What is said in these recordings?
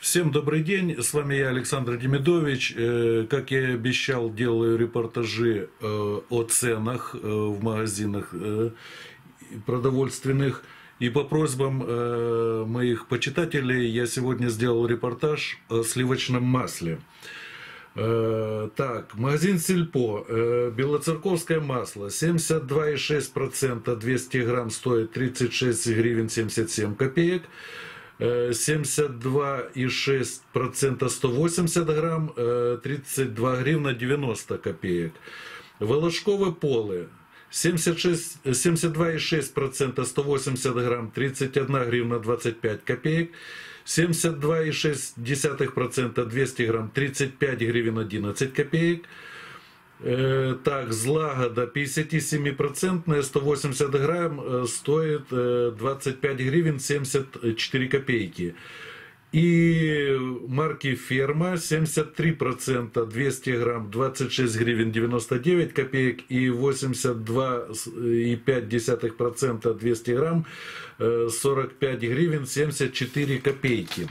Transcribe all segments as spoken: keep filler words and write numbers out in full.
Всем добрый день, с вами я, Александр Демидович. Как я и обещал, делаю репортажи о ценах в магазинах продовольственных. И по просьбам моих почитателей я сегодня сделал репортаж о сливочном масле. Так, магазин Сельпо, белоцерковское масло, семьдесят два и шесть сотых процента двести грамм стоит тридцать шесть гривен семьдесят семь копеек. семьдесят два и шесть сотых процента сто восемьдесят грамм, тридцать два гривна девяносто копеек. Волошковые полы, семьдесят два и шесть сотых процента сто восемьдесят грамм, тридцать одна гривна двадцать пять копеек. семьдесят два и шесть десятых процента двести грамм, тридцать пять гривен одиннадцать копеек. Так, Злагода пятьдесят семь процентов, сто восемьдесят грамм стоит двадцать пять гривен семьдесят четыре копейки. И марки Ферма семьдесят три процента двести грамм двадцать шесть гривен девяносто девять копеек и восемьдесят два и пять десятых процента двести грамм сорок пять гривен семьдесят четыре копейки.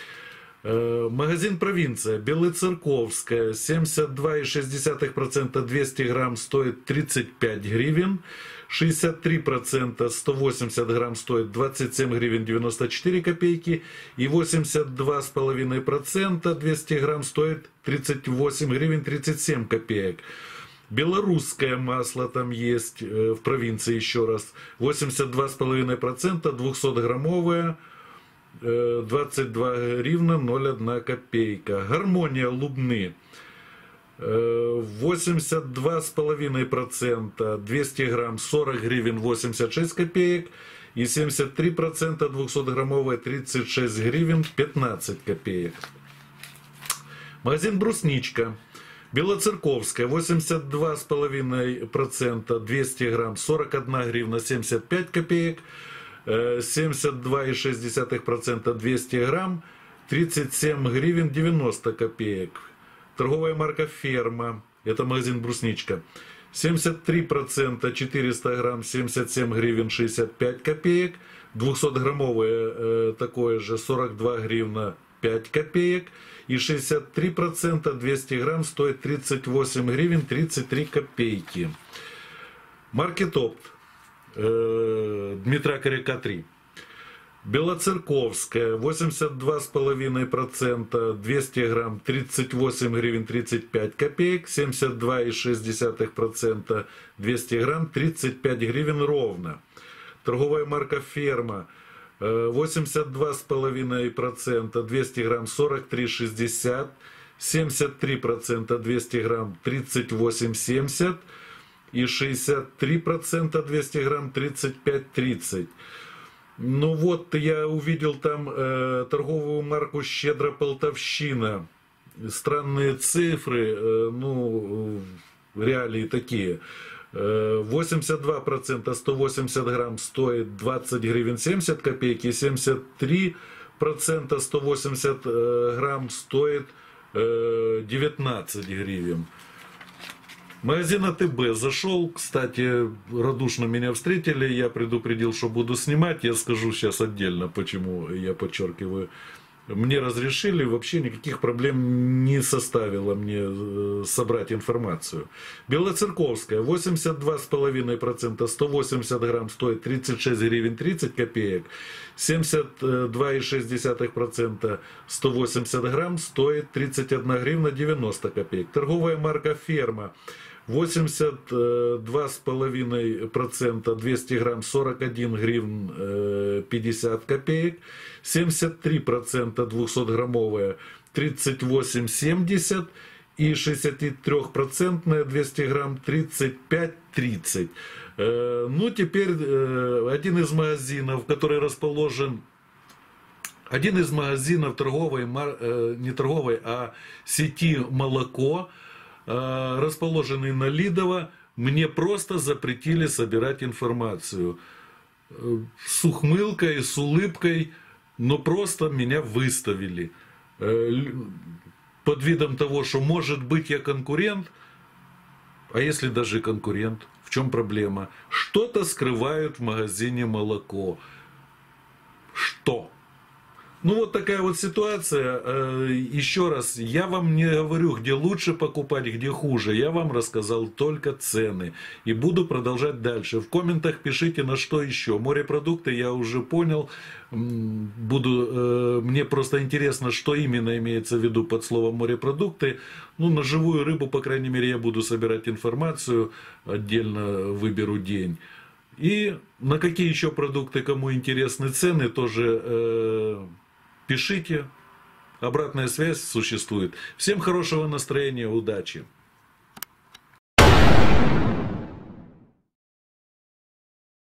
Магазин Провинция, Белоцерковская, семьдесят два и шесть десятых процента двести грамм стоит тридцать пять гривен, шестьдесят три процента сто восемьдесят грамм стоит двадцать семь гривен девяносто четыре копейки и восемьдесят два и пять десятых процента двести грамм стоит тридцать восемь гривен тридцать семь копеек. Белорусское масло там есть в Провинции еще раз, восемьдесят два и пять десятых процента двухсотграммовое, двадцать два гривна ноль одна копейка. Гармония Лубны, восемьдесят два и пять десятых процента двести грамм сорок гривен восемьдесят шесть копеек и семьдесят три процента двухсотграммовая тридцать шесть гривен пятнадцать копеек. Магазин Брусничка, Белоцерковская, восемьдесят два и пять десятых процента двести грамм сорок одна гривна семьдесят пять копеек, семьдесят два и шесть десятых процента двести грамм тридцать семь гривен девяносто копеек. Торговая марка Ферма, это магазин Брусничка, семьдесят три процента четыреста грамм семьдесят семь гривен шестьдесят пять копеек, двухсотграммовое э, такое же сорок два гривна пять копеек и шестьдесят три процента двести грамм стоит тридцать восемь гривен тридцать три копейки. Маркетопт Дмитра Коряка три. Белоцерковская, восемьдесят два и пять десятых процента двести грамм тридцать восемь гривен тридцать пять копеек, семьдесят два и шесть десятых процента двести грамм тридцать пять гривен ровно. Торговая марка Ферма, восемьдесят два и пять десятых процента двести грамм сорок три шестьдесят, семьдесят три процента двести грамм тридцать восемь семьдесят и шестьдесят три процента двести грамм тридцать пять тридцать. Ну вот, я увидел там э, торговую марку «Щедра Полтавщина». Странные цифры, э, ну, реалии такие. Э, восемьдесят два процента сто восемьдесят грамм стоит двадцать гривен семьдесят копеек, и семьдесят три процента сто восемьдесят грамм стоит э, девятнадцать гривен. Магазин АТБ зашел, кстати, радушно меня встретили, я предупредил, что буду снимать, я скажу сейчас отдельно, почему я подчеркиваю. Мне разрешили, вообще никаких проблем не составило мне собрать информацию. Белоцерковская, восемьдесят два и пять десятых процента сто восемьдесят грамм стоит тридцать шесть гривен тридцать копеек, семьдесят два и шесть десятых процента сто восемьдесят грамм стоит тридцать одна гривна девяносто копеек. Торговая марка Ферма, восемьдесят два и пять десятых процента двести грамм сорок один гривен пятьдесят копеек, семьдесят три процента двухсотграммовая тридцать восемь семьдесят и шестьдесят три процента двести грамм тридцать пять тридцать. Ну теперь один из магазинов, который расположен, один из магазинов торговой, не торговой, а сети «Молоко», расположенный на Лидово, мне просто запретили собирать информацию. С ухмылкой, с улыбкой, но просто меня выставили. Под видом того, что может быть я конкурент, а если даже конкурент, в чем проблема? Что-то скрывают в магазине «Молоко». Что? Ну вот такая вот ситуация. Еще раз, я вам не говорю, где лучше покупать, где хуже. Я вам рассказал только цены. И буду продолжать дальше. В комментах пишите, на что еще. Морепродукты я уже понял. Буду, мне просто интересно, что именно имеется в виду под словом морепродукты. Ну, на живую рыбу, по крайней мере, я буду собирать информацию. Отдельно выберу день. И на какие еще продукты, кому интересны цены, тоже э, пишите. Обратная связь существует. Всем хорошего настроения, удачи!